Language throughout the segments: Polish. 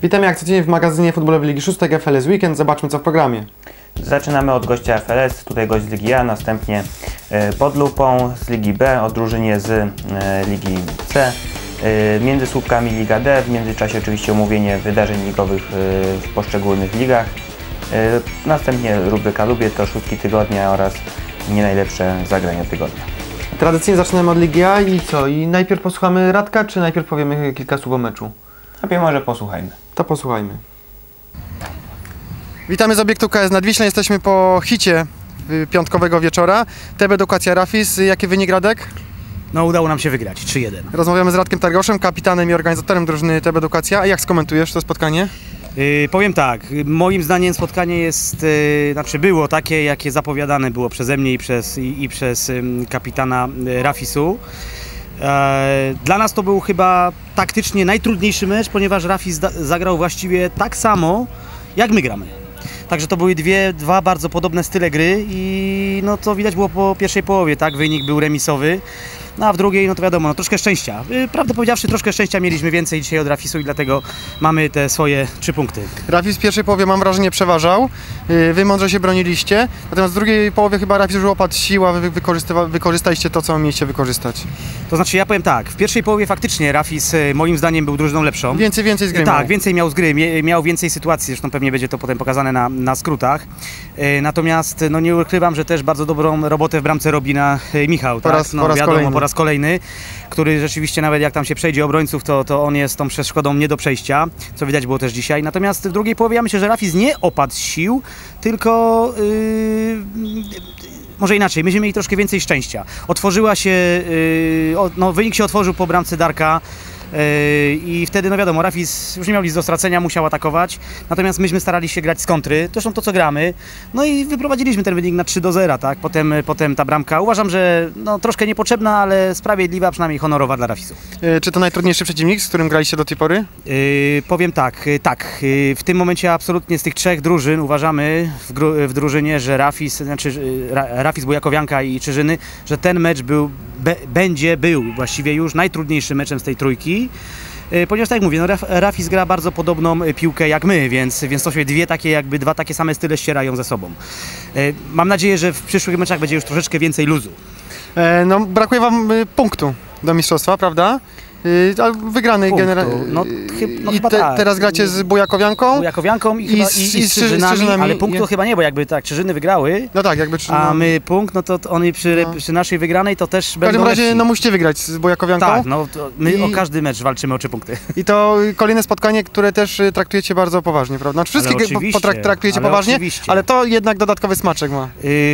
Witamy jak codziennie w magazynie futbolowej Ligi 6 FLS Weekend. Zobaczmy co w programie. Zaczynamy od gościa FLS, tutaj gość z Ligi A, następnie pod lupą z Ligi B, o drużynie z Ligi C. Między słupkami Liga D, w międzyczasie oczywiście omówienie wydarzeń ligowych w poszczególnych ligach. Następnie rubryka Lubię, to szóstki tygodnia oraz nie najlepsze zagrania tygodnia. Tradycyjnie zaczynamy od Ligi A i co? I najpierw posłuchamy Radka, czy najpierw powiemy kilka słów o meczu? Najpierw może posłuchajmy. To posłuchajmy. Witamy z obiektu KS Nadwiśle. Jesteśmy po hicie piątkowego wieczora. TB Edukacja Rafis. Jaki wynik, Radek? No, udało nam się wygrać 3-1. Rozmawiamy z Radkiem Targoszem, kapitanem i organizatorem drużyny TB Edukacja. A jak skomentujesz to spotkanie? Powiem tak, moim zdaniem spotkanie jest, było takie, jakie zapowiadane było przeze mnie i przez kapitana Rafisu. Dla nas to był chyba taktycznie najtrudniejszy mecz, ponieważ Rafis zagrał właściwie tak samo, jak my gramy. Także to były dwa bardzo podobne style gry i no to widać było po pierwszej połowie, tak? Wynik był remisowy. No a w drugiej, no to wiadomo, no troszkę szczęścia. Prawdę powiedziawszy, troszkę szczęścia mieliśmy więcej dzisiaj od Rafisu i dlatego mamy te swoje 3 punkty. Rafis w pierwszej połowie, mam wrażenie, przeważał. Wy mądrze się broniliście. Natomiast w drugiej połowie chyba Rafis już opadł siła, wy wykorzystaliście to, co mieliście wykorzystać. To znaczy, ja powiem tak, w pierwszej połowie faktycznie Rafis moim zdaniem był drużyną lepszą. Więcej z gry. Tak, więcej miał z gry, miał więcej sytuacji, zresztą pewnie będzie to potem pokazane na skrótach. Natomiast no nie ukrywam, że też bardzo dobrą robotę w bramce robi Michał. Po raz kolejny, który rzeczywiście nawet jak tam się przejdzie obrońców, to on jest tą przeszkodą nie do przejścia, co widać było też dzisiaj. Natomiast w drugiej połowie ja myślę, że Rafis nie opadł z sił, tylko może inaczej, myśmy mieli troszkę więcej szczęścia. Otworzyła się, wynik się otworzył po bramce Darka. I wtedy, no wiadomo, Rafis już nie miał nic do stracenia, musiał atakować. Natomiast myśmy starali się grać z kontry, zresztą to co gramy. No i wyprowadziliśmy ten wynik na 3-0, tak? Potem ta bramka, uważam, że no, troszkę niepotrzebna, ale sprawiedliwa, przynajmniej honorowa dla Rafisu. Czy to najtrudniejszy przeciwnik, z którym graliście do tej pory? Powiem tak. W tym momencie absolutnie z tych 3 drużyn uważamy w drużynie, że Rafis Bujakowianka i Czyżyny, że ten mecz będzie właściwie już najtrudniejszym meczem z tej trójki. Ponieważ tak jak mówię, no Rafis gra bardzo podobną piłkę jak my, więc to się dwa takie same style ścierają ze sobą. Mam nadzieję, że w przyszłych meczach będzie już troszeczkę więcej luzu. No, brakuje wam punktu do mistrzostwa, prawda? Wygrany generalnie. Tak. Teraz gracie z Bujakowianką? Bujakowianką i z Czyżynami, ale punktu chyba nie, bo jakby tak Czyżyny wygrały, no tak, a my punkt, no to oni przy naszej wygranej to też będą. W każdym razie no musicie wygrać z Bujakowianką. Tak, no my o każdy mecz walczymy o 3 punkty. I to kolejne spotkanie, które też traktujecie bardzo poważnie, prawda? Znaczy, wszystkie traktujecie poważnie, ale to jednak dodatkowy smaczek ma.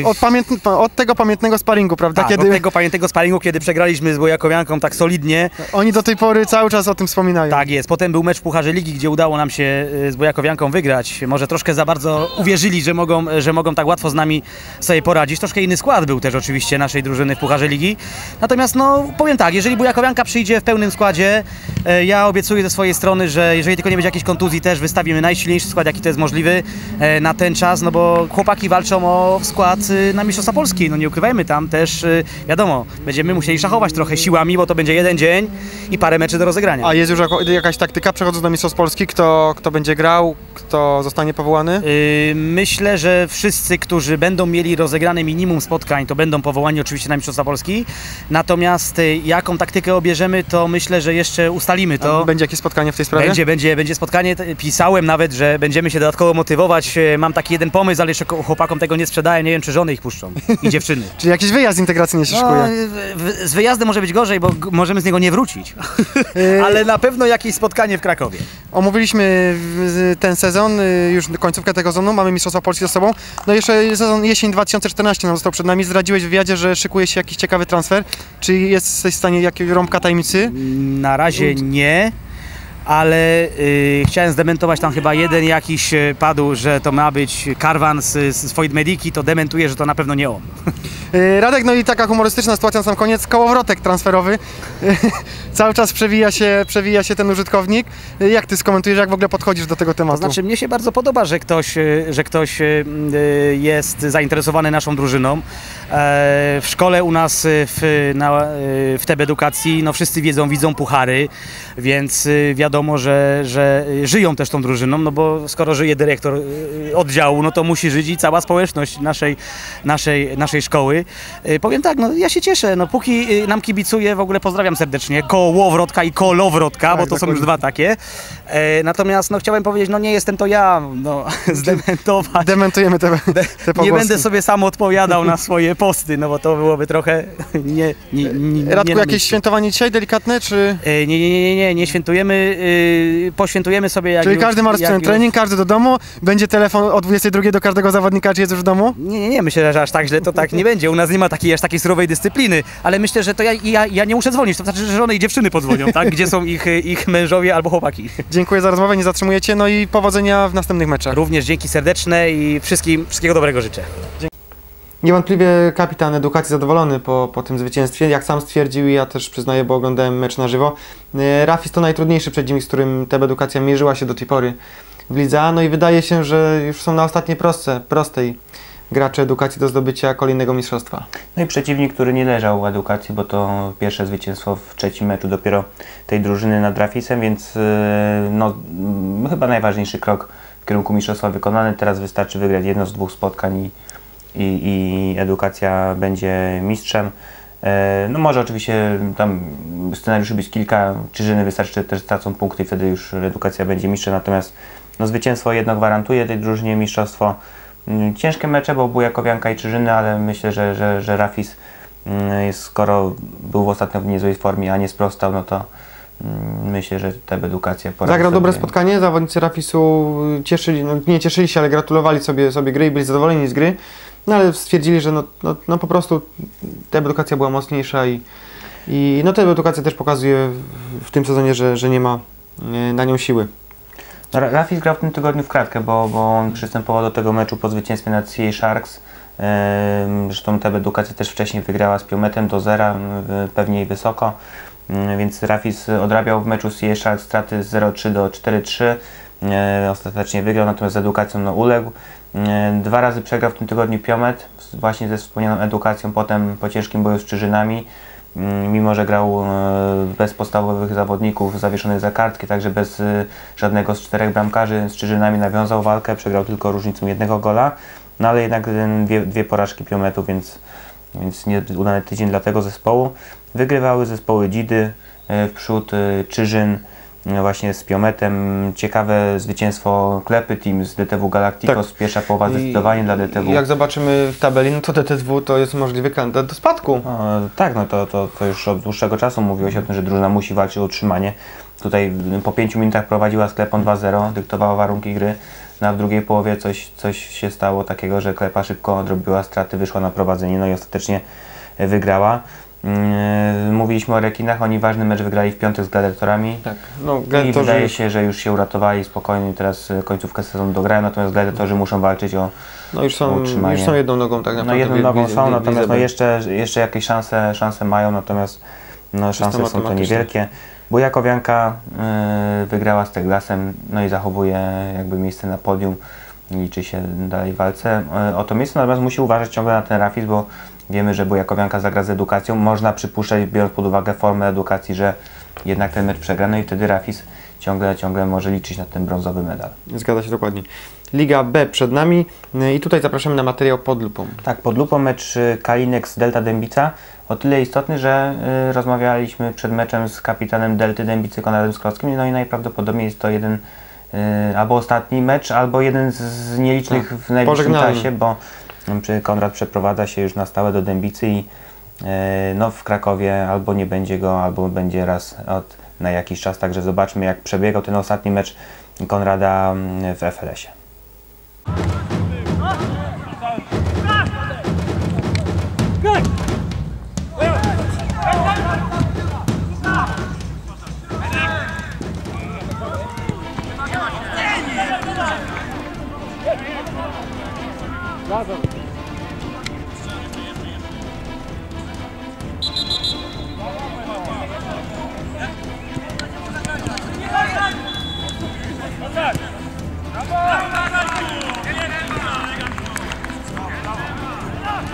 Od tego pamiętnego sparingu, prawda? Tak, od tego pamiętnego sparingu, kiedy przegraliśmy z Bujakowianką tak solidnie. Oni do tej pory cały czas o tym wspominają. Tak jest. Potem był mecz w Pucharze Ligi, gdzie udało nam się z Bujakowianką wygrać. Może troszkę za bardzo uwierzyli, że mogą tak łatwo z nami sobie poradzić. Troszkę inny skład był też oczywiście naszej drużyny w Pucharze Ligi. Natomiast no powiem tak, jeżeli Bujakowianka przyjdzie w pełnym składzie, ja obiecuję ze swojej strony, że jeżeli tylko nie będzie jakiejś kontuzji, też wystawimy najsilniejszy skład, jaki to jest możliwy na ten czas, no bo chłopaki walczą o skład na Mistrzostwa Polski. No nie ukrywajmy, tam też wiadomo, będziemy musieli szachować trochę siłami, bo to będzie jeden dzień i parę meczy do rozegrania. A jest już jakaś taktyka przechodząc do Mistrzostw Polski? Kto będzie grał? Kto zostanie powołany? Myślę, że wszyscy, którzy będą mieli rozegrane minimum spotkań, to będą powołani oczywiście na Mistrzostwa Polski. Natomiast jaką taktykę obierzemy, to myślę, że jeszcze ustalimy to. A będzie jakieś spotkanie w tej sprawie? Będzie spotkanie. Pisałem nawet, że będziemy się dodatkowo motywować. Mam taki jeden pomysł, ale jeszcze chłopakom tego nie sprzedałem. Nie wiem, czy żony ich puszczą i dziewczyny. Czyli jakiś wyjazd integracyjny się szykuje? Z wyjazdem może być gorzej, bo możemy z niego nie wrócić. Ale na pewno jakieś spotkanie w Krakowie. Omówiliśmy ten sezon, już końcówkę tego sezonu, mamy Mistrzostwa Polski za sobą. No jeszcze sezon jesień 2014 nam został przed nami. Zdradziłeś w wywiadzie, że szykuje się jakiś ciekawy transfer. Czy jesteś w stanie jakiegoś rąbka tajemnicy? Na razie nie. Ale chciałem zdementować, tam chyba jeden jakiś padł, że to ma być Karwan z Void Mediki, to dementuję, że to na pewno nie on. Radek, no i taka humorystyczna sytuacja na sam koniec, kołowrotek transferowy. Cały czas przewija się ten użytkownik. Jak ty skomentujesz, jak w ogóle podchodzisz do tego tematu? To znaczy, mnie się bardzo podoba, że ktoś jest zainteresowany naszą drużyną. W szkole u nas w TEB Edukacji no wszyscy widzą puchary, więc wiadomo, że żyją też tą drużyną, no bo skoro żyje dyrektor oddziału, no to musi żyć i cała społeczność naszej szkoły. Powiem tak, no ja się cieszę, no póki nam kibicuje, w ogóle pozdrawiam serdecznie, Kołowrotka i Kolowrotka, tak, bo to są już dwa takie. Natomiast no chciałem powiedzieć, no nie jestem to ja, no zdementować. Dementujemy te pogłosy. Nie będę sobie sam odpowiadał na swoje posty, no bo to byłoby trochę Radku, jakieś świętowanie dzisiaj delikatne, czy... Nie świętujemy, poświętujemy sobie jak Czyli już, każdy ma rozpocząć trening, każdy do domu, będzie telefon o 22 do każdego zawodnika, czy jest już w domu? Nie, myślę, że aż tak źle to tak nie będzie. U nas nie ma aż takiej surowej dyscypliny, ale myślę, że to ja nie muszę dzwonić, to znaczy, że żony i dziewczyny podzwonią, tak? Gdzie są ich mężowie albo chłopaki. Dziękuję za rozmowę, nie zatrzymujecie, no i powodzenia w następnych meczach. Również dzięki serdeczne i wszystkiego dobrego życzę. Niewątpliwie kapitan edukacji zadowolony po tym zwycięstwie. Jak sam stwierdził, ja też przyznaję, bo oglądałem mecz na żywo. Rafis to najtrudniejszy przeciwnik, z którym TEB Edukacja mierzyła się do tej pory w Lidze A. No i wydaje się, że już są na ostatniej prostej gracze edukacji do zdobycia kolejnego mistrzostwa. No i przeciwnik, który nie leżał edukacji, bo to pierwsze zwycięstwo w trzecim meczu dopiero tej drużyny nad Rafisem, więc no, chyba najważniejszy krok w kierunku mistrzostwa wykonany. Teraz wystarczy wygrać jedno z dwóch spotkań i edukacja będzie mistrzem. No może oczywiście tam scenariuszy być kilka, Czyżyny wystarczy, też stracą punkty i wtedy już edukacja będzie mistrzem, natomiast no, zwycięstwo jedno gwarantuje tej drużynie mistrzostwo. Ciężkie mecze, bo Bujakowianka i Czyżyny, ale myślę, że Rafis, skoro był ostatnio w niezłej formie, a nie sprostał, no to myślę, że TEB Edukacja poradzi Zagrał sobie. dobre spotkanie, zawodnicy Rafisu nie cieszyli się, ale gratulowali sobie gry i byli zadowoleni z gry. No ale stwierdzili, że no po prostu TEB Edukacja była mocniejsza i no TEB Edukacja też pokazuje w tym sezonie, że nie ma na nią siły. No, Rafis grał w tym tygodniu w kratkę, bo on przystępował do tego meczu po zwycięstwie nad CA Sharks. Zresztą TEB Edukacja też wcześniej wygrała z Piometem do 0, pewnie i wysoko. Więc Rafis odrabiał w meczu z CA Sharks straty z 0-3 do 4-3. Ostatecznie wygrał, natomiast z edukacją no, uległ. 2 razy przegrał w tym tygodniu Piomet, właśnie ze wspomnianą edukacją, potem po ciężkim boju z Czyżynami. Mimo że grał bez podstawowych zawodników zawieszonych za kartki, także bez żadnego z 4 bramkarzy, z Czyżynami nawiązał walkę, przegrał tylko różnicą 1 gola, no ale jednak dwie porażki Piometu, więc nieudany tydzień dla tego zespołu. Wygrywały zespoły Dzidy w przód, Czyżyn właśnie z Piometem. Ciekawe zwycięstwo Klepy Team z DTW Galacticos, tak. Pierwsza połowa zdecydowanie dla DTW. Jak zobaczymy w tabeli, no to DTW to jest możliwy kandydat do spadku. Tak, no to już od dłuższego czasu mówiło się o tym, że drużyna musi walczyć o utrzymanie. Tutaj po 5 minutach prowadziła z Klepą 2-0, dyktowała warunki gry. No, w drugiej połowie coś się stało takiego, że Klepa szybko odrobiła straty, wyszła na prowadzenie, no i ostatecznie wygrała. Mówiliśmy o rekinach, oni ważny mecz wygrali w piątek z gladiatorami. Tak. No, i wydaje się, że już się uratowali spokojnie, teraz końcówkę sezonu dograją, natomiast gladiatorzy muszą walczyć o utrzymanie. Już są jedną nogą tak naprawdę. No jedną nogą są, natomiast no jeszcze jakieś szanse mają, natomiast no, szanse są to niewielkie. Bujakowianka wygrała z Teglasem, no i zachowuje jakby miejsce na podium, liczy się dalej w walce o to miejsce, natomiast musi uważać ciągle na ten Rafis, bo wiemy, że Bujakowianka zagra z edukacją. Można przypuszczać, biorąc pod uwagę formę edukacji, że jednak ten mecz przegra, no i wtedy Rafis ciągle może liczyć na ten brązowy medal. Zgadza się dokładnie. Liga B przed nami i tutaj zapraszamy na materiał pod lupą. Tak, pod lupą mecz Kalinek z Delta Dębica. O tyle istotny, że rozmawialiśmy przed meczem z kapitanem Delty Dębicy Konradem Skrockim, no i najprawdopodobniej jest to jeden albo ostatni mecz, albo jeden z nielicznych w najbliższym czasie, bo Konrad przeprowadza się już na stałe do Dębicy i no, w Krakowie albo nie będzie go, albo będzie raz na jakiś czas, także zobaczmy, jak przebiegał ten ostatni mecz Konrada w FLS-ie.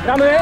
Gramy!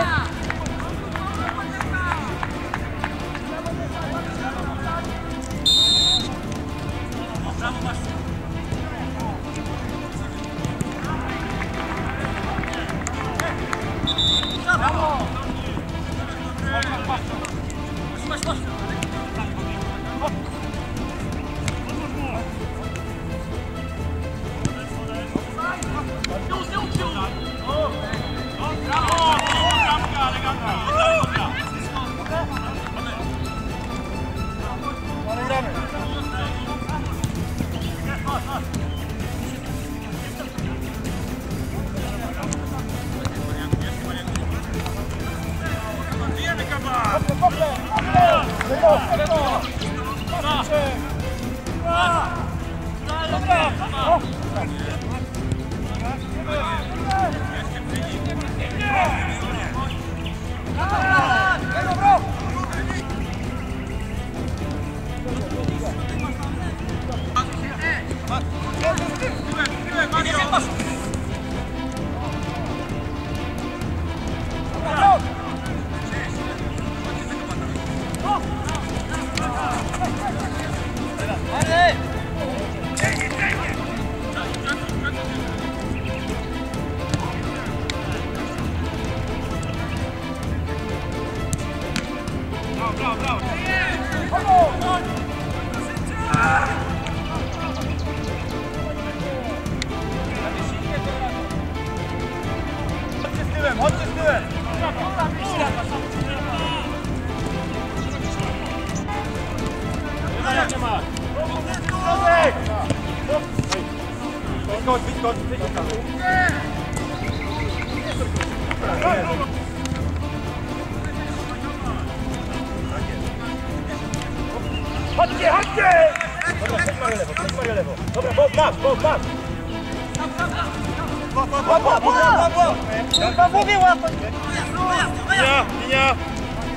Chodźcie, chodźcie! Dobra, chodź Mario lewo. Dobra, Bob, masz! Chyba mówię łapać! Linia!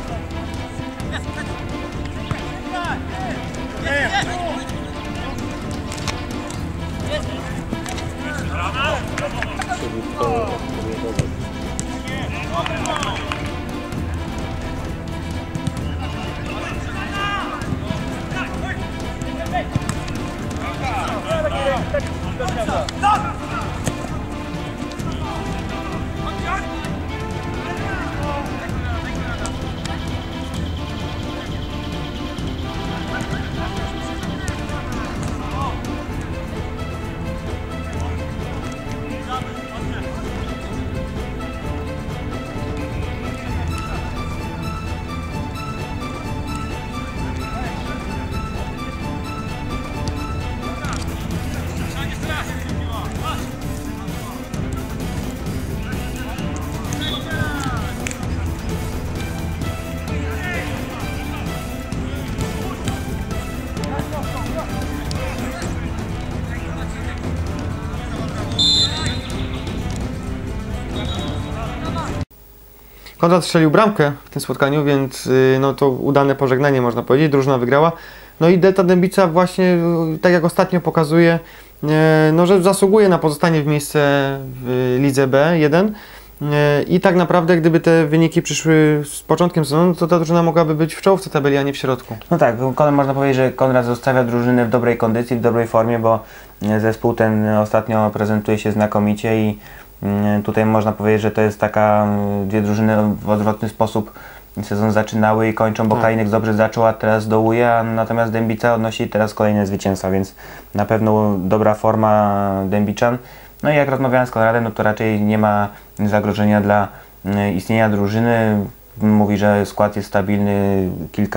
Konrad strzelił bramkę w tym spotkaniu, więc no to udane pożegnanie, można powiedzieć. Drużyna wygrała. No i Delta Dębica właśnie, tak jak ostatnio pokazuje, no, że zasługuje na pozostanie w miejsce w Lidze B1. I tak naprawdę, gdyby te wyniki przyszły z początkiem sezonu, to ta drużyna mogłaby być w czołówce tabeli, a nie w środku. No tak, można powiedzieć, że Konrad zostawia drużynę w dobrej kondycji, w dobrej formie, bo zespół ten ostatnio prezentuje się znakomicie i tutaj można powiedzieć, że to jest taka, dwie drużyny w odwrotny sposób sezon zaczynały i kończą, bo Kalinek dobrze zaczął, a teraz dołuje, a natomiast Dębica odnosi teraz kolejne zwycięstwa, więc na pewno dobra forma Dębiczan. No i jak rozmawiałem z Konradem, no to raczej nie ma zagrożenia dla istnienia drużyny. Mówi, że skład jest stabilny,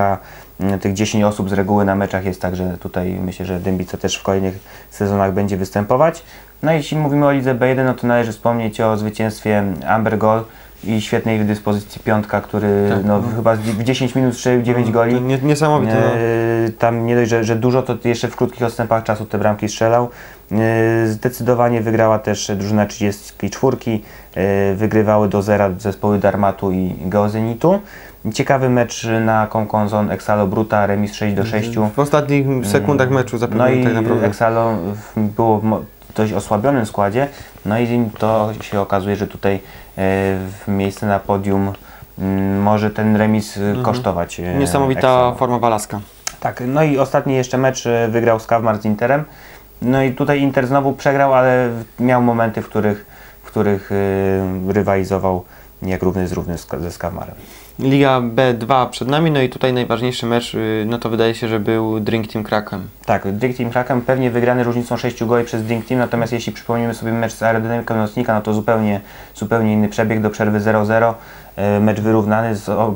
tych 10 osób z reguły na meczach jest, także tutaj myślę, że Dębica też w kolejnych sezonach będzie występować. No i jeśli mówimy o Lidze B1, no to należy wspomnieć o zwycięstwie Amber Gold i świetnej dyspozycji Piątka, który chyba w 10 minut strzelił 9 goli. Niesamowite. Tam nie dość, że dużo, to jeszcze w krótkich odstępach czasu te bramki strzelał. Zdecydowanie wygrała też drużyna 34. Wygrywały do 0 zespoły Darmatu i Geozenitu. Ciekawy mecz na Conconzon Exalo Bruta, remis 6-6. W ostatnich sekundach meczu zapewne no i tak naprawdę. Exalo było dość osłabionym składzie, no i to się okazuje, że tutaj miejsce na podium może ten remis kosztować. Niesamowita forma Walaska. Tak, no i ostatni jeszcze mecz wygrał Skawmar z Interem. No i tutaj Inter znowu przegrał, ale miał momenty, w których rywalizował jak równy z równym ze Skawmarem. Liga B2 przed nami, no i tutaj najważniejszy mecz, no to wydaje się, że był Drink Team Kraken. Tak, Drink Team Kraken pewnie wygrany różnicą 6 goli przez Drink Team, natomiast jeśli przypomnimy sobie mecz z Aerodynamiką Nocnika, no to zupełnie inny przebieg do przerwy 0-0. Mecz wyrównany,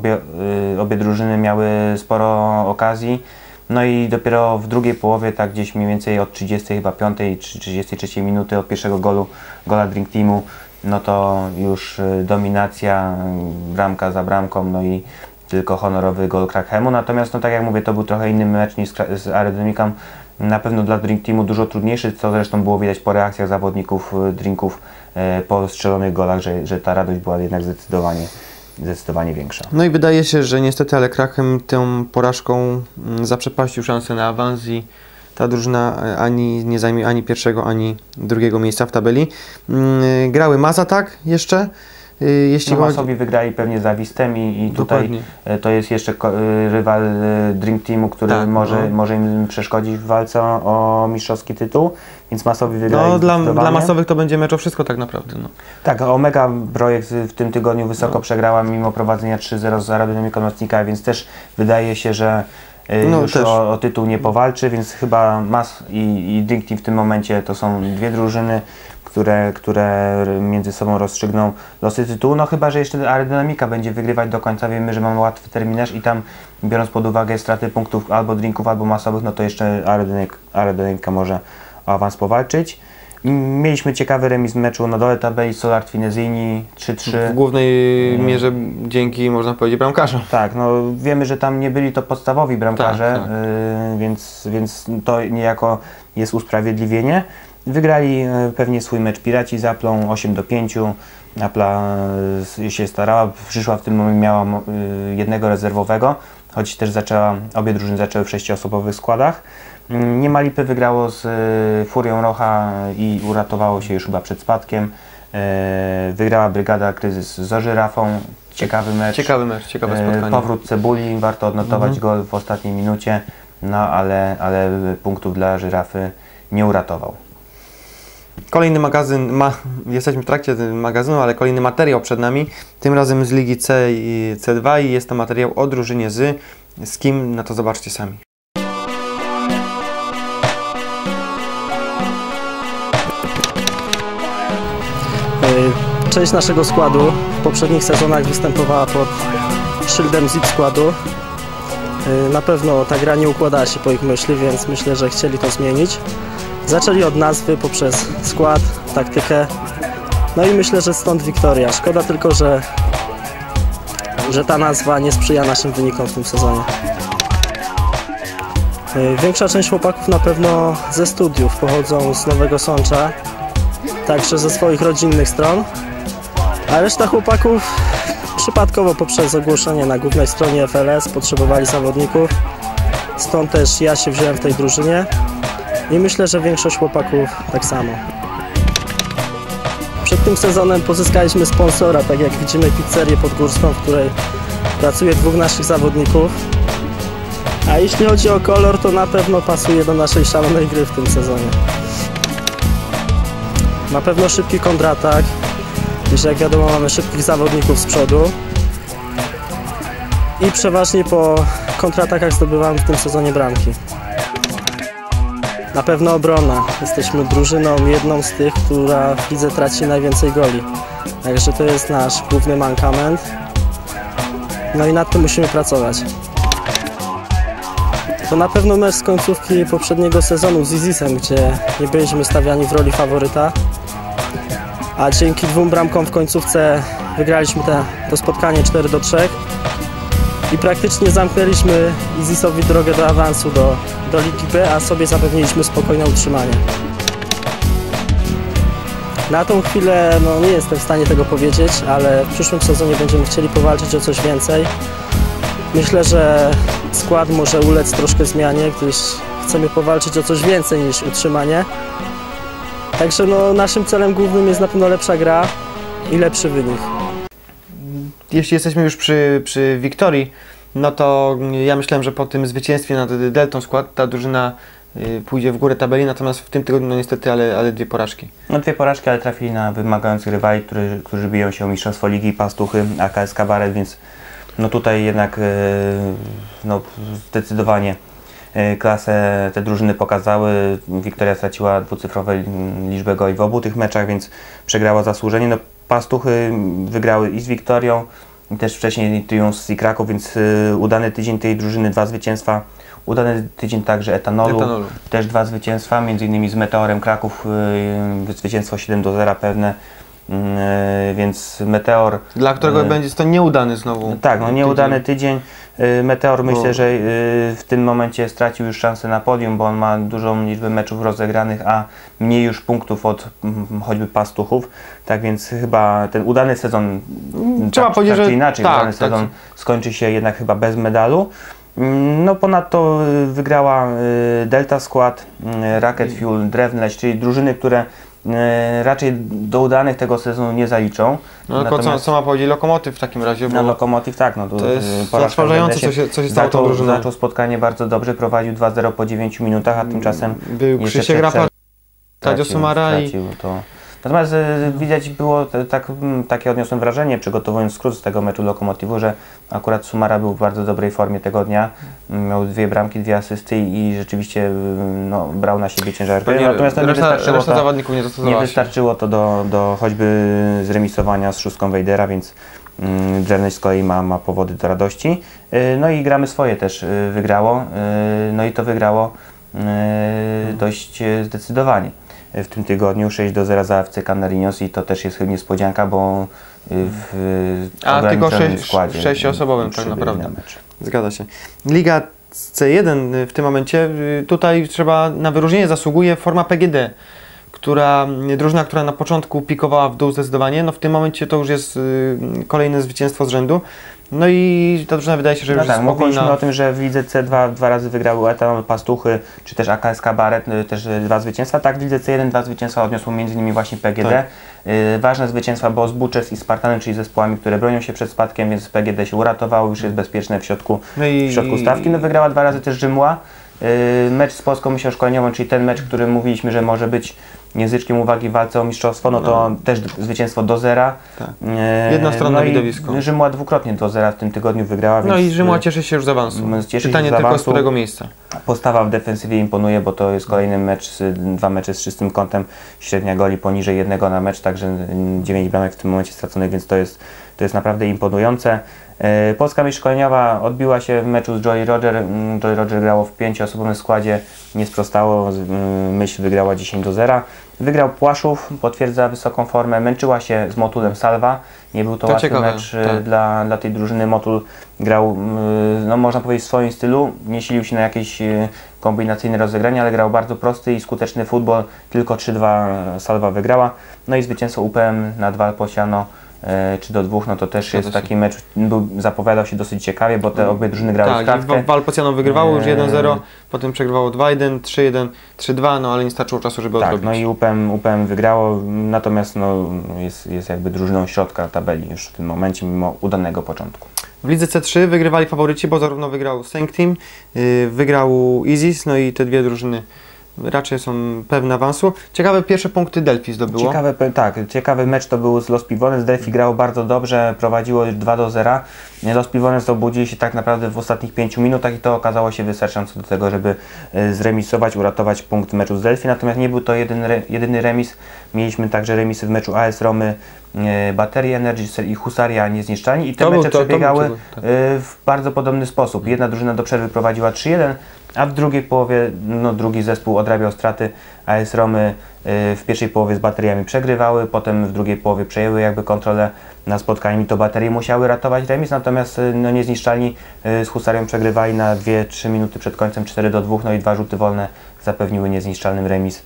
obie drużyny miały sporo okazji. No i dopiero w drugiej połowie, tak gdzieś mniej więcej od 35 czy 33 minuty od pierwszego gola Drink Teamu, no to już dominacja, bramka za bramką, no i tylko honorowy gol Krakenu. Natomiast, no tak jak mówię, to był trochę inny mecz niż z Aerodynamiką. Na pewno dla Drink Teamu dużo trudniejszy, co zresztą było widać po reakcjach zawodników Drinków po strzelonych golach, że ta radość była jednak zdecydowanie większa. No i wydaje się, że niestety, ale Kraken tą porażką zaprzepaścił szansę na awans i ta drużyna nie zajmie ani pierwszego, ani drugiego miejsca w tabeli. Grały Mazatak jeszcze. Jeśli Masowi wygrali pewnie z Awistem i tutaj to jest jeszcze rywal Drink Teamu, który tak, może im przeszkodzić w walce o mistrzowski tytuł, więc Masowi wygrali. No, dla Masowych to będzie mecz o wszystko tak naprawdę. No. Tak, Omega Projekt w tym tygodniu wysoko przegrała mimo prowadzenia 3-0 z Aerodynamiką Nocnika, więc też wydaje się, że już o tytuł nie powalczy, więc chyba Mas i Drink Team w tym momencie to są dwie drużyny, które między sobą rozstrzygną losy tytułu, no chyba że jeszcze Aerodynamika będzie wygrywać do końca. Wiemy, że mamy łatwy terminarz i tam, biorąc pod uwagę straty punktów albo Drinków, albo Masowych, no to jeszcze Aerodynamika może o awans powalczyć. Mieliśmy ciekawy remis meczu na dole tabeli, Solar Twinezyjni 3-3. W głównej mierze dzięki, można powiedzieć, bramkarzom. Tak, no wiemy, że tam nie byli to podstawowi bramkarze, tak. Więc to niejako jest usprawiedliwienie. Wygrali pewnie swój mecz Piraci z Aplą 8-5. Apla się starała, przyszła w tym momencie, miała jednego rezerwowego, choć też obie drużyny zaczęły w 6-osobowych składach. Niemalipy wygrało z Furią Rocha i uratowało się już chyba przed spadkiem. Wygrała Brygada Kryzys z Żyrafą. Ciekawy mecz, ciekawe spotkanie. Powrót Cebuli, warto odnotować gol w ostatniej minucie, no ale punktów dla Żyrafy nie uratował. Kolejny magazyn, jesteśmy w trakcie magazynu, ale kolejny materiał przed nami, tym razem z Ligi C i C2 i jest to materiał o drużynie z kim, no to zobaczcie sami. Część naszego składu w poprzednich sezonach występowała pod szyldem ZIP składu. Na pewno ta gra nie układała się po ich myśli, więc myślę, że chcieli to zmienić. Zaczęli od nazwy, poprzez skład, taktykę, no i myślę, że stąd wiktoria. Szkoda tylko, że ta nazwa nie sprzyja naszym wynikom w tym sezonie. Większa część chłopaków na pewno ze studiów pochodzą z Nowego Sącza, także ze swoich rodzinnych stron, a reszta chłopaków przypadkowo poprzez ogłoszenie na głównej stronie FLS potrzebowali zawodników, stąd też ja się wziąłem w tej drużynie. I myślę, że większość chłopaków tak samo. Przed tym sezonem pozyskaliśmy sponsora, tak jak widzimy pizzerię podgórską, w której pracuje dwóch naszych zawodników. A jeśli chodzi o kolor, to na pewno pasuje do naszej szalonej gry w tym sezonie. Na pewno szybki kontratak, gdyż jak wiadomo mamy szybkich zawodników z przodu. I przeważnie po kontratakach zdobywamy w tym sezonie bramki. Na pewno obrona. Jesteśmy drużyną jedną z tych, która w lidze traci najwięcej goli. Także to jest nasz główny mankament. No i nad tym musimy pracować. To na pewno mecz z końcówki poprzedniego sezonu z Izisem, gdzie nie byliśmy stawiani w roli faworyta. A dzięki 2 bramkom w końcówce wygraliśmy to spotkanie 4-3. I praktycznie zamknęliśmy Izisowi drogę do awansu do Ligi B, a sobie zapewniliśmy spokojne utrzymanie. Na tą chwilę nie jestem w stanie tego powiedzieć, ale w przyszłym sezonie będziemy chcieli powalczyć o coś więcej. Myślę, że skład może ulec troszkę zmianie, gdyż chcemy powalczyć o coś więcej niż utrzymanie. Także no, naszym celem głównym jest na pewno lepsza gra i lepszy wynik. Jeśli jesteśmy już przy Wiktorii, no to ja myślałem, że po tym zwycięstwie nad Deltą Skład ta drużyna pójdzie w górę tabeli, natomiast w tym tygodniu no niestety, ale 2 porażki. No 2 porażki, ale trafili na wymagających rywali, którzy biją się o mistrzostwo ligi, Pastuchy, AKS Kabaret, więc no tutaj jednak no zdecydowanie klasę te drużyny pokazały. Wiktoria straciła dwucyfrową liczbę goli w obu tych meczach, więc przegrała zasłużenie. No, Pastuchy wygrały i z Wiktorią, i też wcześniej triumf z Kraków, więc udany tydzień tej drużyny, 2 zwycięstwa. Udany tydzień także Etanolu, też 2 zwycięstwa, m.in. z Meteorem Kraków, zwycięstwo 7-0 pewne, więc Meteor... Dla którego będzie to nieudany znowu. Tak, no nieudany tydzień. Meteor myślę, że w tym momencie stracił już szansę na podium, bo on ma dużą liczbę meczów rozegranych, a mniej już punktów od choćby Pastuchów. Tak więc chyba ten udany sezon, trzeba powiedzieć, że inaczej, udany sezon skończy się jednak chyba bez medalu. No ponadto wygrała Delta Skład, Rocket Fuel, Drewneś, czyli drużyny, które raczej do udanych tego sezonu nie zaliczą. No tylko co ma powiedzieć Lokomotyw w takim razie? Bo no Lokomotyw tak, no to jest zatrważające, co się stało tą drużyną. Zaczął spotkanie bardzo dobrze, prowadził 2-0 po 9 minutach, a tymczasem był Krzysiek Rapa, Tadio Sumara to. Natomiast widać było, takie odniosłem wrażenie, przygotowując skrót z tego meczu Lokomotywu, że akurat Sumara był w bardzo dobrej formie tego dnia. Miał 2 bramki, 2 asysty i rzeczywiście no, brał na siebie ciężarkę. Natomiast nie wystarczyło to do choćby zremisowania z Szóstką Wejdera, więc Drewneś z kolei ma powody do radości. No i gramy swoje też wygrało, no i to wygrało dość zdecydowanie. W tym tygodniu 6-0 za FC Canarinos i to też jest chyba niespodzianka, bo w tylko składzie 6-osobowym tak naprawdę. Zgadza się. Liga C1 w tym momencie, tutaj trzeba na wyróżnienie zasługuje forma PGD, drużyna, która na początku pikowała w dół zdecydowanie, no w tym momencie to już jest kolejne zwycięstwo z rzędu. No i ta drużyna wydaje się, że już jest spokojna. Mówiliśmy o tym, że w Lidze C2 2 razy wygrały Etanol, Pastuchy, czy też AKS Kabaret, też 2 zwycięstwa. Tak, w Lidze C1 2 zwycięstwa odniosło m.in. właśnie PGD. Tak. Ważne zwycięstwa było z Buczes i Spartanem, czyli zespołami, które bronią się przed spadkiem, więc PGD się uratowało, już jest bezpieczne w środku stawki. No, wygrała 2 razy też Rzymła. Mecz z Polską Misją Szkoleniową, czyli ten mecz, który mówiliśmy, że może być języczkiem uwagi w walce o mistrzostwo, no to też zwycięstwo do 0. Tak. Jednostronne widowisko. Rzymła dwukrotnie do 0 w tym tygodniu wygrała. No i Rzymła cieszy się już z awansu. Pytanie tylko z którego miejsca. Postawa w defensywie imponuje, bo to jest kolejny mecz, 2 mecze z czystym kątem, średnia goli poniżej 1 na mecz, także 9 bramek w tym momencie straconych, więc to jest naprawdę imponujące. Polska Myśl Szkoleniowa odbiła się w meczu z Jolly Roger. Jolly Roger grało w 5-osobowym składzie, nie sprostało, Myśl wygrała 10-0. Wygrał Płaszów, potwierdza wysoką formę, męczyła się z Motulem Salwa. Nie był to łatwy mecz dla tej drużyny. Motul grał, no można powiedzieć, w swoim stylu, nie silił się na jakieś kombinacyjne rozegrania, ale grał bardzo prosty i skuteczny futbol. Tylko 3-2 Salwa wygrała. No i zwycięstwo UPM na 2 Posiano 3-2, no to też jest taki mecz, zapowiadał się dosyć ciekawie, bo te obie drużyny grały w kratkę. Wal Pocjano wygrywało już 1-0, potem przegrywało 2-1, 3-1, 3-2, no ale nie starczyło czasu, żeby odrobić. No i UPM wygrało, natomiast no, jest jakby drużyną środka tabeli już w tym momencie, mimo udanego początku. W lidze C3 wygrywali faworyci, bo zarówno wygrał Sanctim, wygrał Isis, no i te 2 drużyny raczej są pewne awansu. Ciekawe pierwsze punkty Delphi zdobyło. Ciekawy mecz to był z Los Pivones. Delphi grało bardzo dobrze, prowadziło już 2-0. Los Pivones obudzili się tak naprawdę w ostatnich 5 minutach i to okazało się wystarczająco do tego, żeby zremisować, uratować punkt meczu z Delphi. Natomiast nie był to jedyny remis. Mieliśmy także remisy w meczu AS Romy, Battery Energy i Husaria Niezniszczalni i te mecze przebiegały w bardzo podobny sposób. Jedna drużyna do przerwy prowadziła 3-1, a w drugiej połowie drugi zespół odrabiał straty. AS Romy w pierwszej połowie z bateriami przegrywały, potem w drugiej połowie przejęły jakby kontrolę nad spotkaniami, to baterie musiały ratować remis, natomiast Niezniszczalni z Husarią przegrywali na 2-3 minuty przed końcem 4-2, no i 2 rzuty wolne zapewniły niezniszczalnym remis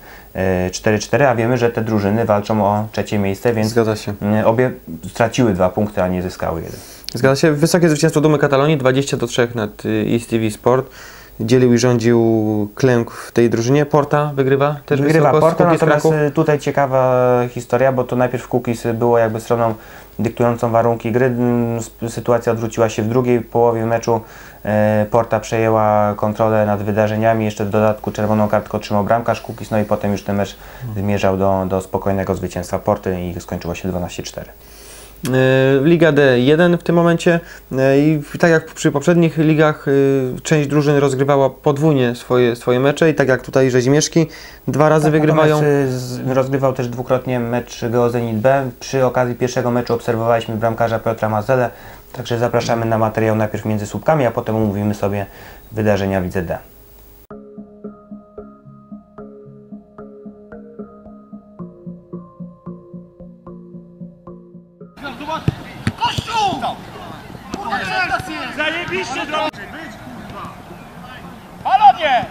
4-4, a wiemy, że te drużyny walczą o 3. miejsce, więc obie straciły 2 punkty, a nie zyskały 1. Zgadza się. Wysokie zwycięstwo Dumy Katalonii, 20-3 nad East TV Sport. dzielił i rządził klęk w tej drużynie. Porta wygrywa też Wygrywa wysoko z Porto, Kukiz natomiast Kraków. tutaj ciekawa historia, bo to najpierw Kukiz było jakby stroną dyktującą warunki gry. Sytuacja odwróciła się w drugiej połowie meczu. Porta przejęła kontrolę nad wydarzeniami, jeszcze w dodatku czerwoną kartkę otrzymał bramkarz Kukiz, no i potem już ten mecz zmierzał do spokojnego zwycięstwa Porty i skończyło się 12-4. Liga D1 w tym momencie i tak jak przy poprzednich ligach część drużyn rozgrywała podwójnie swoje mecze i tak jak tutaj Rzezimieszki 2 razy wygrywają. Rozgrywał też dwukrotnie mecz Geo Zenit B. Przy okazji pierwszego meczu obserwowaliśmy bramkarza Piotra Mazele, także zapraszamy na materiał najpierw między słupkami, a potem omówimy sobie wydarzenia w Lidze D. Zajebiście drogi! Panowie!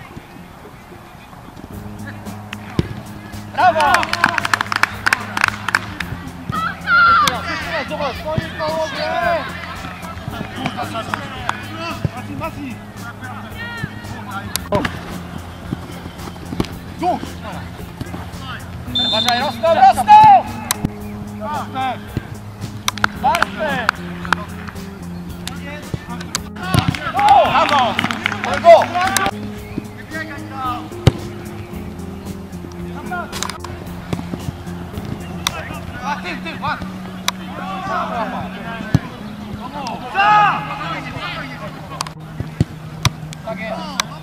Brawo! Jeszcze raz, zobacz, w swojej połowie! Mati! Tu! Uważaj, rosną! Bartek! Brawo! Brawo! Tak jest.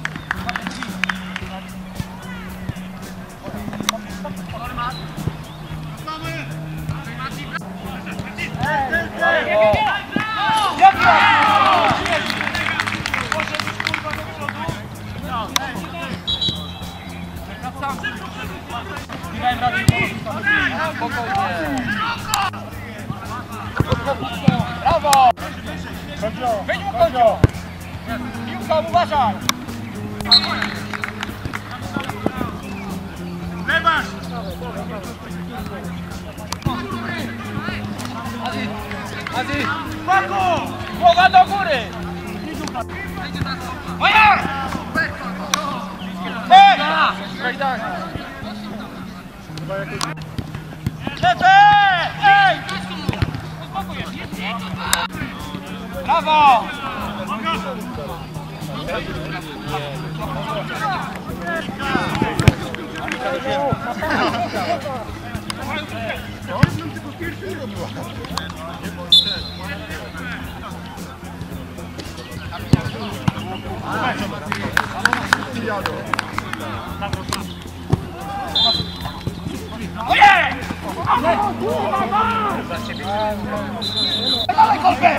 Brawo! Wyjdź mu kończą! Piłka, uważaj! Lewasz! Adi! Paku! Głowa do góry! Moja! Lecę! Ej! Brawo! Ojej! Dalej kolbę!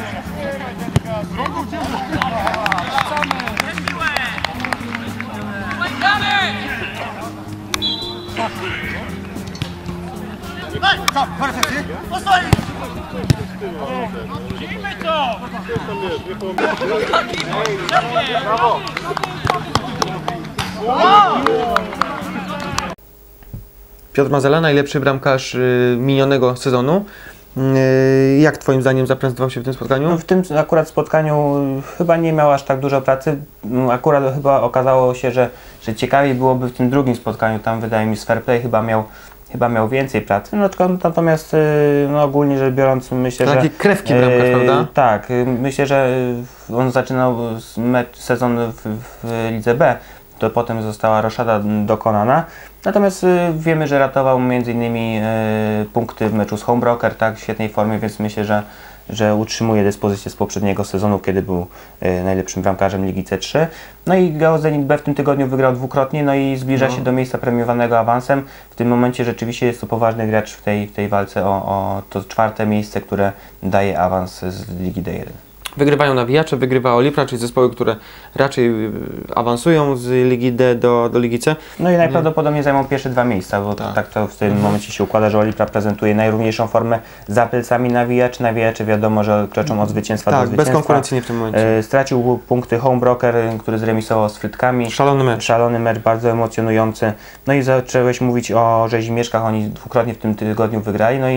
Piotr Mazela, najlepszy bramkarz minionego sezonu. Jak Twoim zdaniem zaprezentował się w tym spotkaniu? No w tym akurat spotkaniu chyba nie miał aż tak dużo pracy. Akurat chyba okazało się, że ciekawiej byłoby w tym drugim spotkaniu. Tam wydaje mi się Fair Play chyba miał więcej pracy. No, natomiast no, ogólnie rzecz biorąc myślę, Taki że... krewki bramkarz, prawda? Tak, myślę, że on zaczynał sezon w Lidze B. To potem została roszada dokonana. Natomiast wiemy, że ratował m.in. punkty w meczu z Homebroker, tak, w świetnej formie, więc myślę, że utrzymuje dyspozycję z poprzedniego sezonu, kiedy był najlepszym bramkarzem Ligi C3. No i Geo Zenit B w tym tygodniu wygrał dwukrotnie, no i zbliża się do miejsca premiowanego awansem. W tym momencie rzeczywiście jest to poważny gracz w tej walce o to 4. miejsce, które daje awans z Ligi D1. Wygrywają nawijacze, wygrywa Olipra, czyli zespoły, które raczej awansują z Ligi D do Ligi C. No i najprawdopodobniej zajmą pierwsze 2 miejsca, bo tak to w tym momencie się układa, że Olipra prezentuje najrówniejszą formę za plecami nawijaczy. Nawijacze wiadomo, że kroczą od zwycięstwa do zwycięstwa. Bezkonkurencyjnie w tym momencie. Stracił punkty Homebroker, który zremisował z Frytkami. Szalony mecz, bardzo emocjonujący. No i zacząłeś mówić o Rzezimieszkach, oni dwukrotnie w tym tygodniu wygrali, no i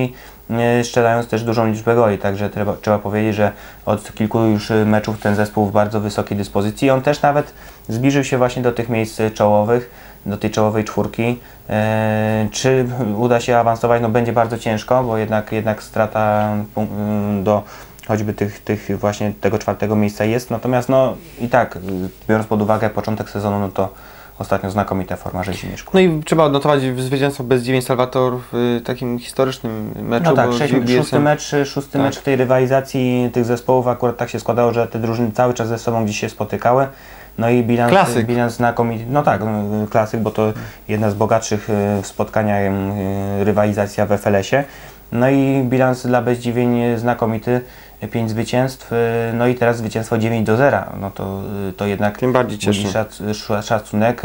strzelając też dużą liczbę goli, także trzeba powiedzieć, że od kilku już meczów ten zespół w bardzo wysokiej dyspozycji. On też nawet zbliżył się właśnie do tych miejsc czołowych, do tej czołowej czwórki. Czy uda się awansować? No będzie bardzo ciężko, bo jednak strata do choćby właśnie tego 4. miejsca jest, natomiast no i tak, biorąc pod uwagę początek sezonu, no to ostatnio znakomita forma Rzezimieszku. No i trzeba odnotować zwycięstwo bez 9 Salvator w takim historycznym meczu. No tak, szósty Tak. mecz w tej rywalizacji tych zespołów. Akurat tak się składało, że te drużyny cały czas ze sobą gdzieś się spotykały. No i bilans znakomity. No tak, klasyk, bo to jedna z bogatszych w spotkania rywalizacja w FLS-ie. No i bilans dla Bez Zdziwień znakomity. 5 zwycięstw, no i teraz zwycięstwo 9-0, no to jednak tym bardziej cieszy. Szacunek.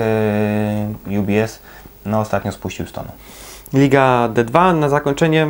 UBS no ostatnio spuścił z tonu. Liga D2 na zakończenie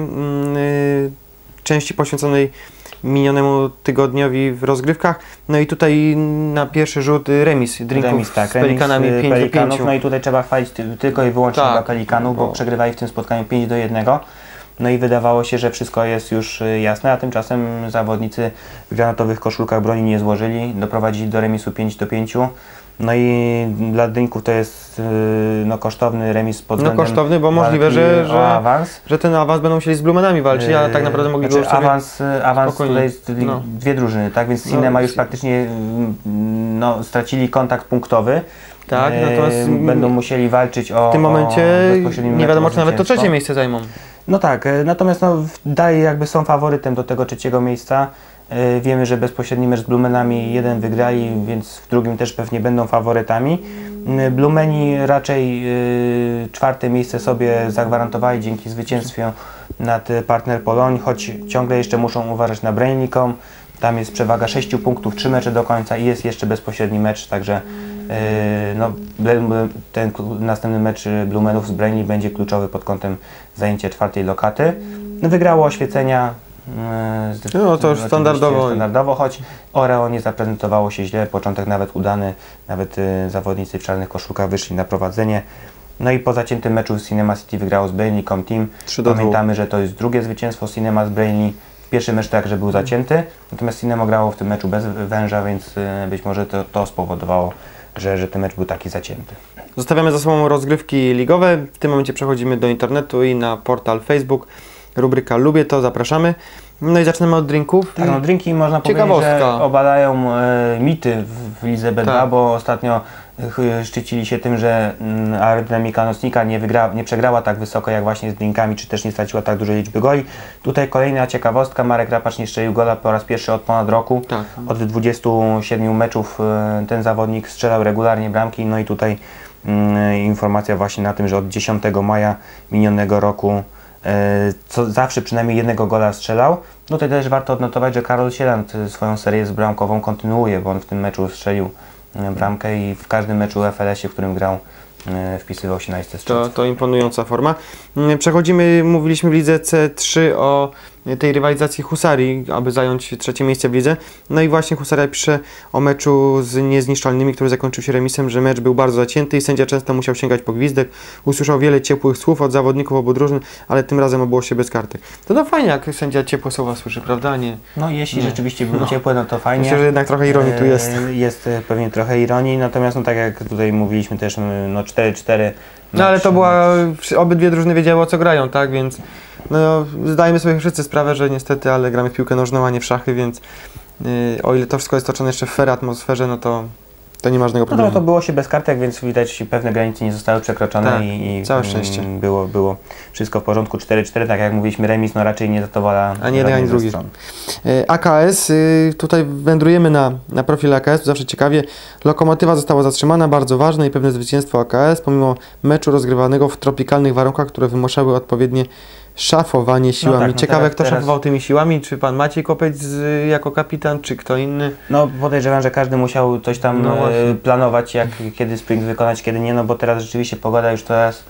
części poświęconej minionemu tygodniowi w rozgrywkach. No i tutaj na pierwszy rzut remis Drinków z Pelikanami 5-5. No i tutaj trzeba chwalić tylko i wyłącznie dla Pelikanów, bo przegrywali w tym spotkaniu 5-1. No i wydawało się, że wszystko jest już jasne, a tymczasem zawodnicy w granatowych koszulkach broni nie złożyli, doprowadzili do remisu 5-5. No i dla Drinków to jest no, kosztowny remis pod względem kosztowny, bo możliwe, że ten awans będą musieli z Blumenami walczyć, a tak naprawdę mogli go już sobie awans tutaj jest dwie drużyny, tak? Więc Cinema już praktycznie stracili kontakt punktowy. Tak, natomiast będą musieli walczyć o. W tym momencie nie wiadomo, czy nawet to 3. miejsce zajmą. No tak, natomiast dalej jakby są faworytem do tego 3. miejsca. Wiemy, że bezpośredni mecz z Blumenami 1 wygrali, więc w drugim też pewnie będą faworytami. Blumeni raczej 4. miejsce sobie zagwarantowali dzięki zwycięstwie nad Partner Poloń, choć ciągle jeszcze muszą uważać na Brainlicom. Tam jest przewaga 6 punktów, 3 mecze do końca i jest jeszcze bezpośredni mecz, także ten następny mecz Blumenów z Brainli będzie kluczowy pod kątem zajęcia 4. lokaty. Wygrało Oświecenia. No to już standardowo, choć Oreo nie zaprezentowało się źle, początek nawet udany, nawet zawodnicy w czarnych koszulkach wyszli na prowadzenie. No i po zaciętym meczu Cinema City wygrało z Brainli Team. Pamiętamy, że to jest drugie zwycięstwo Cinema z Brainli. Pierwszy mecz także był zacięty, natomiast Cinema grało w tym meczu bez węża, więc być może to spowodowało, że ten mecz był taki zacięty. Zostawiamy za sobą rozgrywki ligowe. W tym momencie przechodzimy do internetu i na portal Facebook. Rubryka Lubię to, zapraszamy. No i zaczynamy od drinków. Tak, no drinki można powiedzieć, że obalają mity w lidze B2, tak. Bo ostatnio szczycili się tym, że Aerodynamika Nocnika nie przegrała tak wysoko jak właśnie z drinkami, czy też nie straciła tak dużej liczby goli. Tutaj kolejna ciekawostka, Marek Rapacz nie strzelił gola po raz pierwszy od ponad roku. Tak. Od 27 meczów ten zawodnik strzelał regularnie bramki, no i tutaj informacja właśnie na tym, że od 10 maja minionego roku co zawsze przynajmniej jednego gola strzelał. No to też warto odnotować, że Karol Sieland swoją serię zbramkową kontynuuje, bo on w tym meczu strzelił bramkę i w każdym meczu w FLS-ie, w którym grał, wpisywał się na listę strzelców. To imponująca forma. Przechodzimy, mówiliśmy w lidze C3 o tej rywalizacji Husarii, aby zająć 3. miejsce w lidze. No i właśnie Husaria pisze o meczu z Niezniszczalnymi, który zakończył się remisem, że mecz był bardzo zacięty i sędzia często musiał sięgać po gwizdek. Usłyszał wiele ciepłych słów od zawodników obu drużyn, ale tym razem obyło się bez kartek. To fajnie, jak sędzia ciepłe słowa słyszy, prawda? No jeśli rzeczywiście były ciepłe, no to fajnie. Myślę, że jednak trochę ironii tu jest. Jest pewnie trochę ironii, natomiast tak jak tutaj mówiliśmy też, 4-4. No ale to była, obydwie drużyny wiedziały, o co grają, tak, więc zdajemy sobie wszyscy sprawę, że niestety, ale gramy w piłkę nożną, a nie w szachy, więc o ile to wszystko jest toczone jeszcze w fair atmosferze, no to nie ma żadnego problemu. No to było się bez kartek, więc widać, pewne granice nie zostały przekroczone, tak, i całe szczęście. Było wszystko w porządku. 4-4, tak jak mówiliśmy, remis raczej nie zadowala ani jeden, ani drugi. AKS, tutaj wędrujemy na profil AKS, zawsze ciekawie. Lokomotywa została zatrzymana, bardzo ważne i pewne zwycięstwo AKS, pomimo meczu rozgrywanego w tropikalnych warunkach, które wymuszały odpowiednie szafowanie siłami. No tak, ciekawe, kto szafował tymi siłami, czy pan Maciej Kopeć jako kapitan, czy kto inny? No podejrzewam, że każdy musiał coś tam planować, kiedy sprint wykonać, kiedy nie, no bo teraz rzeczywiście pogoda już teraz...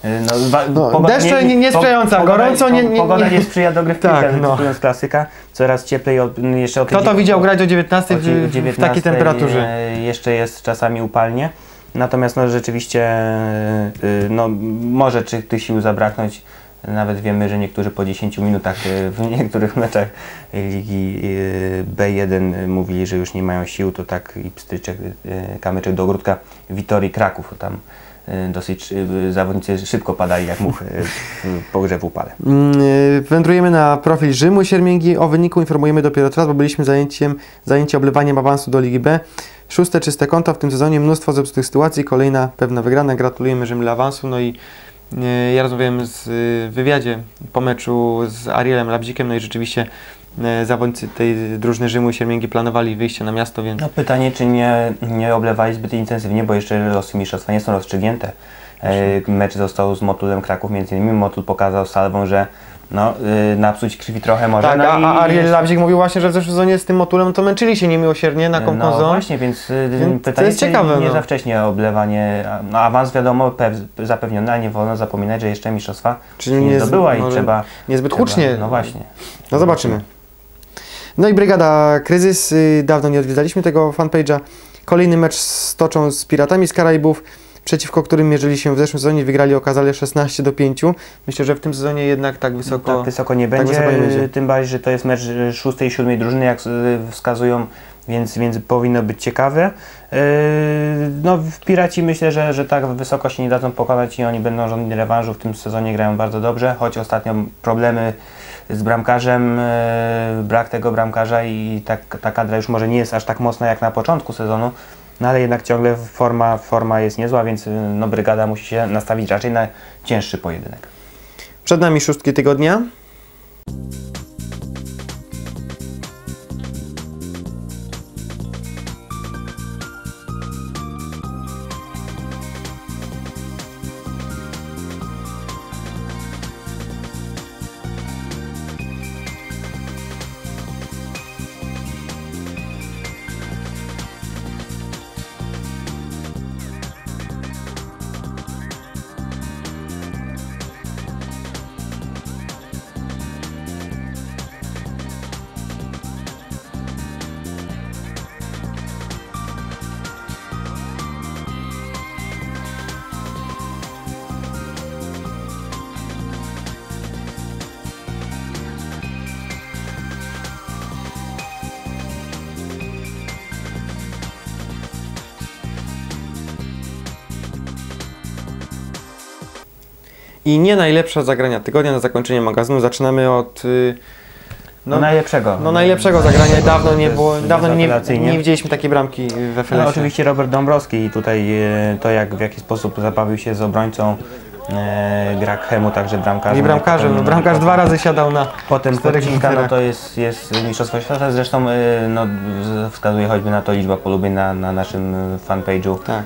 deszcze nie sprzyjająca, gorąco pogoda nie sprzyja do gry w piłkę, tak, cytując klasyka, coraz cieplej jeszcze o Kto to widział grać o 19 w takiej temperaturze? Jeszcze jest czasami upalnie, natomiast rzeczywiście może tych sił zabraknąć Nawet wiemy, że niektórzy po 10 minutach w niektórych meczach Ligi B1 mówili, że już nie mają sił, to tak i pstryczek, kamyczek do ogródka Witorii Kraków. Tam dosyć zawodnicy szybko padali jak muchy po grze w upale. Wędrujemy na profil Rzymu Siermięgi. O wyniku informujemy dopiero teraz, bo byliśmy zajęci oblewaniem awansu do Ligi B. 6. czyste konto w tym sezonie, mnóstwo zepsutych sytuacji, kolejna pewna wygrana. Gratulujemy Rzym dla awansu. No i ja rozmawiałem w wywiadzie po meczu z Arielem Labzikiem, no i rzeczywiście zawodnicy tej drużyny Rzymu Siermięgi planowali wyjście na miasto, więc... No pytanie, czy nie oblewali zbyt intensywnie, bo jeszcze losy mistrzostwa nie są rozstrzygnięte. Mecz został z Motulem Kraków, między innymi Motul pokazał salwą, że no, napsuć krwi trochę może. Tak, no a Ariel Labzik mówił właśnie, że w zeszłym sezonie z tym Motulem to męczyli się niemiłosiernie na Komkozon. No właśnie, więc pytanie, to jest ciekawe, nie no. za wcześnie oblewanie. No, awans wiadomo zapewniony, ale nie wolno zapominać, że jeszcze mistrzostwa nie zdobyła i trzeba... Niezbyt hucznie. No właśnie. No zobaczymy. No i Brygada Kryzys, dawno nie odwiedzaliśmy tego fanpage'a. Kolejny mecz stoczą z Piratami z Karaibów, przeciwko którym mierzyli się w zeszłym sezonie, wygrali okazale 16-5. Myślę, że w tym sezonie jednak tak wysoko, tak wysoko nie będzie, tym bardziej, że to jest mecz 6. i 7. drużyny, jak wskazują, więc powinno być ciekawe. No, Piraci myślę, że tak wysoko się nie dadzą pokonać i oni będą żądali rewanżu. W tym sezonie grają bardzo dobrze, choć ostatnio problemy z bramkarzem, brak tego bramkarza i ta kadra już może nie jest aż tak mocna jak na początku sezonu, no ale jednak ciągle forma jest niezła, więc no, Brygada musi się nastawić raczej na cięższy pojedynek. Przed nami szóstki tygodnia. I nie najlepsze zagrania tygodnia na zakończenie magazynu. Zaczynamy od najlepszego. No najlepszego zagrania. Dawno nie widzieliśmy takiej bramki w FLS-ie. No, oczywiście Robert Dąbrowski i tutaj to w jaki sposób zabawił się z obrońcą Grakhemu, także bramkarzem. Nie bramkarzem, no bramkarz 2 razy siadał na potem podcinka, no to jest mistrzostwo świata, zresztą no, wskazuje choćby na to liczba polubień na naszym fanpage'u. Tak.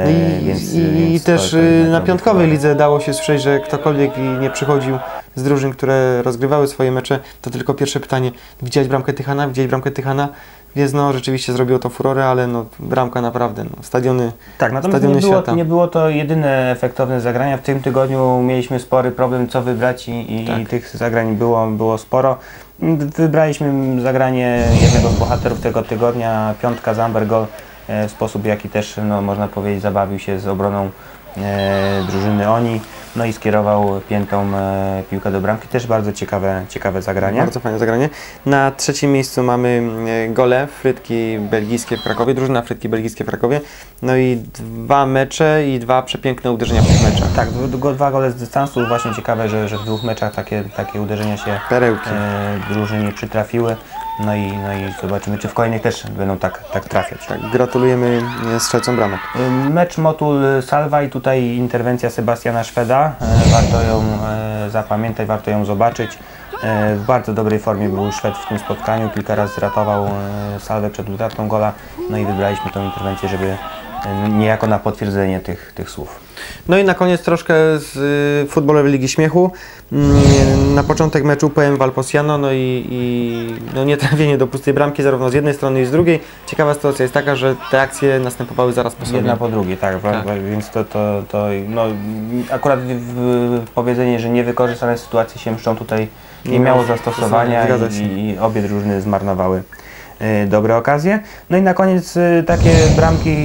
Więc też na piątkowej lidze dało się słyszeć, że ktokolwiek nie przychodził z drużyn, które rozgrywały swoje mecze, to tylko pierwsze pytanie: widziałeś bramkę Tychana? Widziałeś bramkę Tychana? Więc no rzeczywiście zrobiło to furorę, ale no bramka naprawdę, no, stadiony. Tak, natomiast nie było to jedyne efektowne zagrania. W tym tygodniu mieliśmy spory problem, co wybrać i tych zagrań było sporo. Wybraliśmy zagranie jednego z bohaterów tego tygodnia, piątka Zambergol, w sposób jaki też, no, można powiedzieć, zabawił się z obroną drużyny Oni, no i skierował piętą piłkę do bramki. Też bardzo ciekawe zagranie. Bardzo fajne zagranie. Na trzecim miejscu mamy gole, frytki belgijskie w Krakowie, drużyna frytki belgijskie w Krakowie. No i 2 mecze i 2 przepiękne uderzenia w tych meczach. Tak, 2 gole z dystansu. Właśnie ciekawe, że w 2 meczach takie uderzenia się drużynie przytrafiły. No i zobaczymy, czy w kolejnych też będą tak trafiać. Tak, gratulujemy strzelcom bramek. Mecz Motul-Salwa i tutaj interwencja Sebastiana Szweda. Warto ją zapamiętać, warto ją zobaczyć. W bardzo dobrej formie był Szwed w tym spotkaniu. Kilka razy ratował Salwę przed utratą gola. No i wybraliśmy tę interwencję, żeby niejako na potwierdzenie tych słów. No i na koniec troszkę z futbolowej Ligi Śmiechu. Na początek meczu UPM Valposiano, no i nietrafienie do pustej bramki zarówno z jednej strony i z drugiej. Ciekawa sytuacja jest taka, że te akcje następowały zaraz po sobie. Jedna po drugiej, tak. Więc no, akurat powiedzenie, że niewykorzystane sytuacje się mszczą tutaj nie miało zastosowania i obie drużyny zmarnowały dobre okazje. No i na koniec takie bramki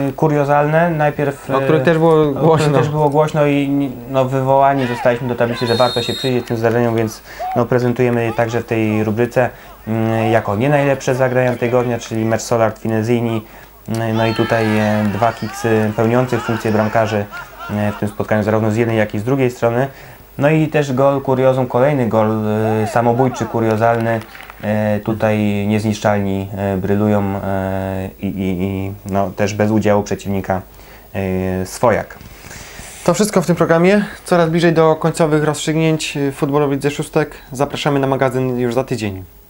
kuriozalne. Najpierw, O których też było głośno. I no, wywołani zostaliśmy do tablicy, że warto się przyjrzeć tym zdarzeniom, więc no, prezentujemy je także w tej rubryce jako nie najlepsze zagrania tygodnia, czyli mecz Solar-Finesini. No i tutaj dwa kiksy pełniących funkcję bramkarzy w tym spotkaniu zarówno z jednej, jak i z drugiej strony. No i też gol kuriozum, kolejny gol samobójczy, kuriozalny. Tutaj niezniszczalni brylują i no, też bez udziału przeciwnika swojak. To wszystko w tym programie. Coraz bliżej do końcowych rozstrzygnięć futbolowych ze szóstek. Zapraszamy na magazyn już za tydzień.